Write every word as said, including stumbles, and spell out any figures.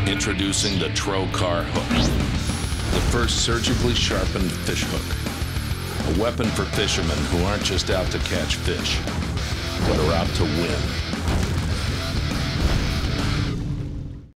Introducing the Trokar hook, the first surgically sharpened fish hook. A weapon for fishermen who aren't just out to catch fish, but are out to win.